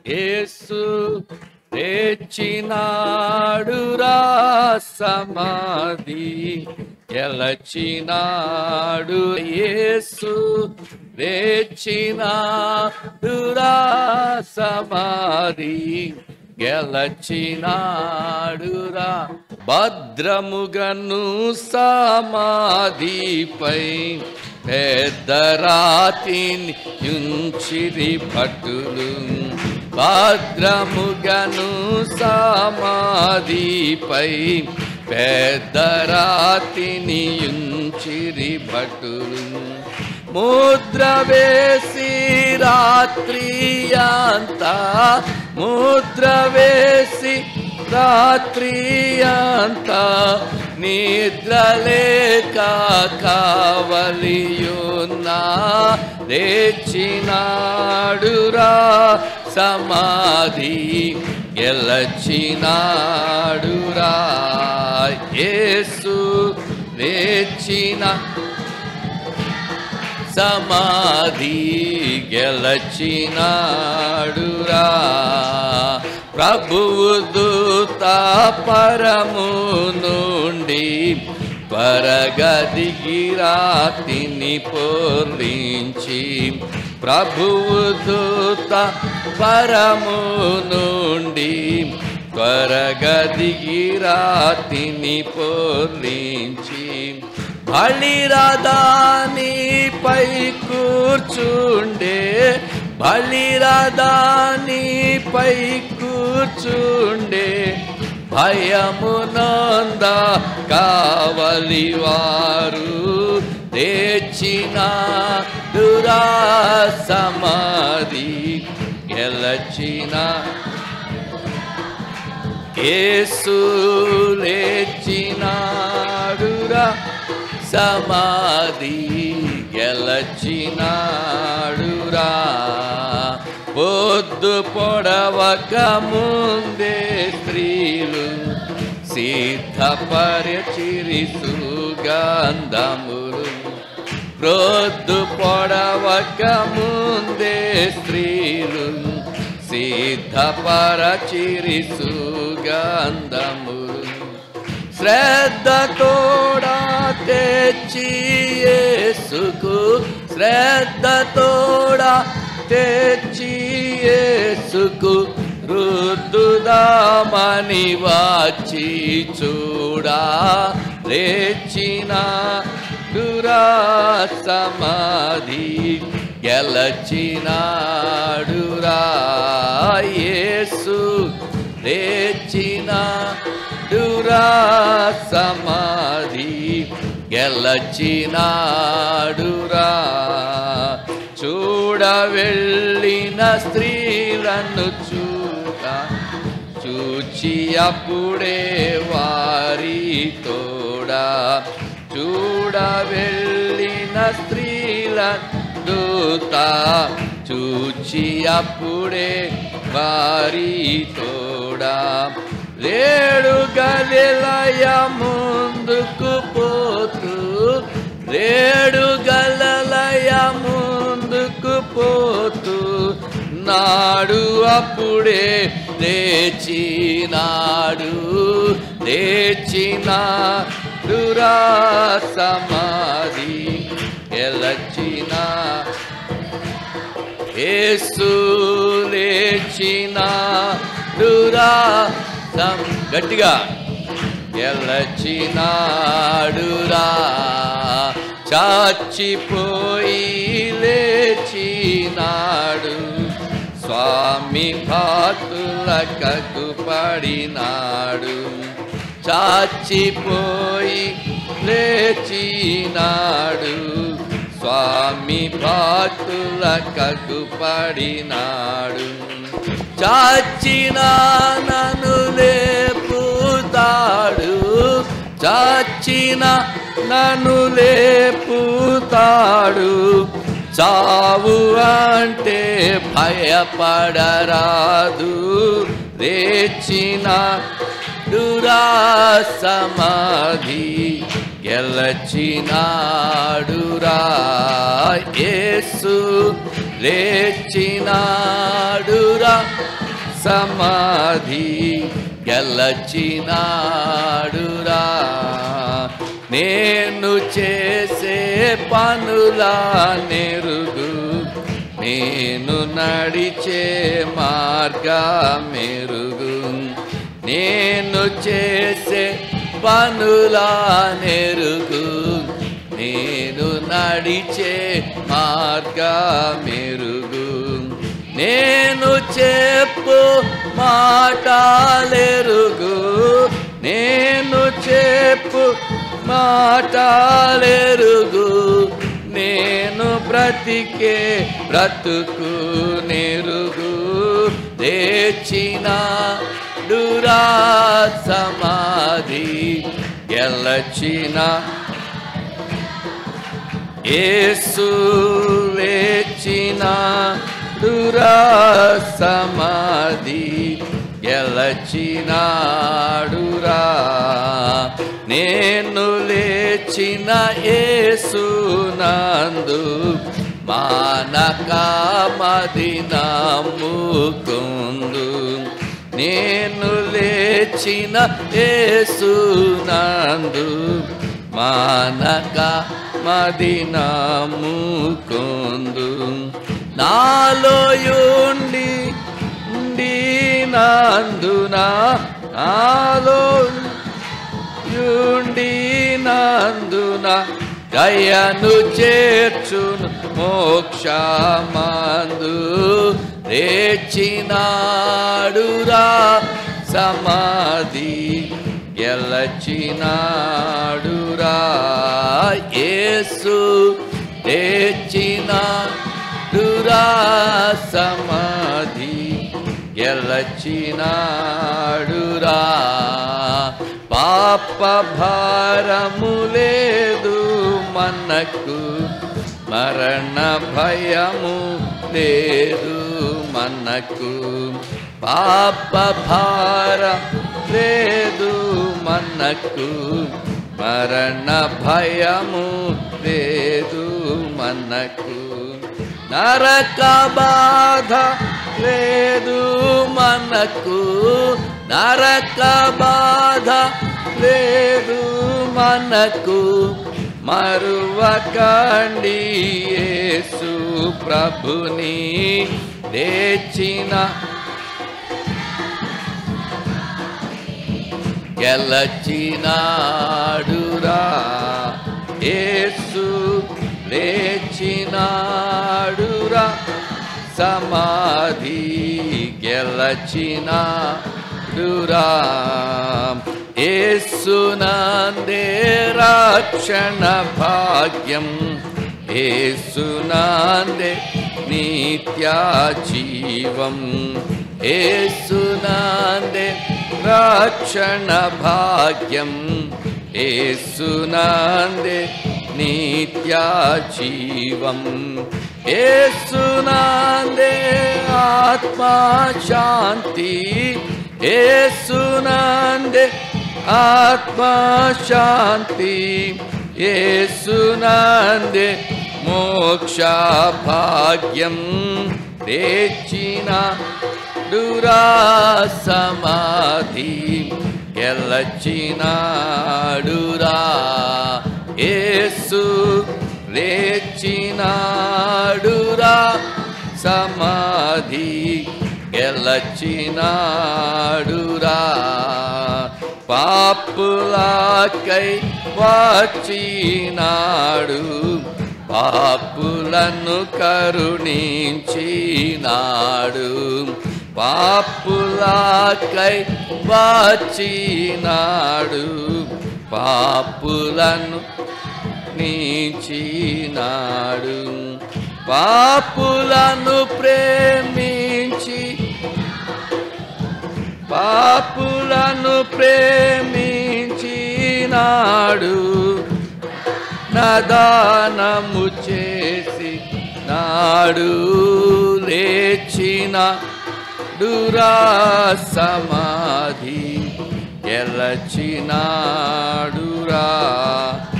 యేసు తెచ్చినాడురా సమాధి గెలచినాడు. యేసు తెచ్చినాడురా సమాధి గెలచినాడురా. భద్రముగను సమాధిపై పెద్ద రాతిని ఉంచిరి భటులు. భద్రముగను సమాధిపై పెద్ద రాతిని ఉంచిరి భటులు. ముద్ర వేసి రాత్రి అంతా, ముద్ర వేసి రాత్రి అంతా, నిద్రలేక కావలియున్నా తెచ్చినాడురా సమాధి గెలచినాడురా. యేసు తెచ్చిన సమాధి గెలచినాడురా. ప్రభువు దూత పరము నుండి త్వరగదిగి రాతిని పొర్లించి, ప్రభువు దూత పరము నుండి త్వరగదిగి రాతిని పొర్లించి, బలిరథానిపై కూర్చుండే, బలిరథానిపై కూర్చుండే, భయమునంద కావలివారు తెచ్చినాడురా సమాధి గెలచిన. యేసు తెచ్చినాడురా సమాధి గెలచినాడురా. పొద్దు పొడవక ముందే స్త్రీలు సిద్ధపరచిరి సుగంధములు. పొద్దు పొడవక ముందే స్త్రీలు సిద్ధపరచిరి సుగంధములు. శ్రద్ధ తోడా తెచ్చి యేసుకు, శ్రద్ధ తోడా తెచ్చి యేసుకు రుద్దుదామని వచ్చి చూడా తెచ్చినాడురా సమాధి గెలచినాడురా. యేసు తెచ్చినాడురా సమాధి గెలచినాడురా. చూడ వెళ్ళిన స్త్రీలను చూచి అప్పుడే వారి తోడా, చూడ వెళ్ళిన స్త్రీలను దూత చూచి అప్పుడే వారి తోడా, లేడు గలిలయ ముందుకు పోతూ, లేడు గలిలయ ముందుకు పోతూ, నాడు అప్పుడే తెచ్చినాడు, తెచ్చినాడురా సమాధి గెలచిన. యేసు తెచ్చినాడురా గట్టిగా గెలచినాడురా. చాచిపోయి లేచినాడు, స్వామి పాతులకు పడినాడు. చాచిపోయి లేచినాడు, స్వామి పాతులకు పడినాడు. చాచిన నన్ను లేపుతాడు, చాచిన నన్ను లేపుతాడు. చావు అంటే భయపడరాదు, తెచ్చినాడురా సమాధి గెలచినాడురా. యేసు లేచినాడురా సమాధి గెలచినాడురా నేను చేసే పనులా నెరుగు నేను నడిచే మార్గమెరుగు నేను చేసే పనులా నెరుగు నేను నడిచే మార్గమెరుగు నేను చెప్పు మాటలెరుగు నేను చెప్పు మాటలెరుగు నేను బ్రతికే బ్రతుకు నెరుగు లేచినాడురా సమాధి గెలచిన యేసు లేచినాడురా సమాధి గెలచినాడురా నేను లేచిన యేసునందు మానక మది నమ్ముకుందు నేను లేచిన యేసునందు మానక మది నమ్ముకుందు నాలో యుండి నందున నాలో యుండి నందున దయను చేర్చును మోక్షమందు లేచినాడురా సమాధి గెలచినాడురా యేసు లేచినాడురా సమాధి గెలచినాడురా పాప భారము లేదు మనకు మరణ భయము లేదు మనకు పాప భారం లేదు మనకు మరణ భయము లేదు మనకు నరక బాధ లేదు మనకు నరక బాధ లేదు మనకు మరువకండి యేసు ప్రభుని లేచిన గెలచినాడురా యేసు లేచినాడురా సమాధి గెలచినాడురా యేసునందే రక్షణ భాగ్యం యేసునందే నిత్య జీవం యేసునందే రక్షణ భాగ్యం యేసునందే నిత్య జీవం యేసునందే ఆత్మా శాంతి యేసునందే ఆత్మా శాంతి యేసునందే మోక్ష భాగ్యం లేచినాడురా సమాధి గెలచినాడురా యేసు లేచినాడురా సమాధి గెలచినాడురా పాపులకై వచ్చినాడు పాపులను కరుణించినాడు పాపులకై వచ్చినాడు పాపులను నీచినాడు పాపులను ప్రేమించి పాపులను ప్రేమించినాడు నదానము చేసి నాడు లేచిన డురా సమాధి గెలచినాడురా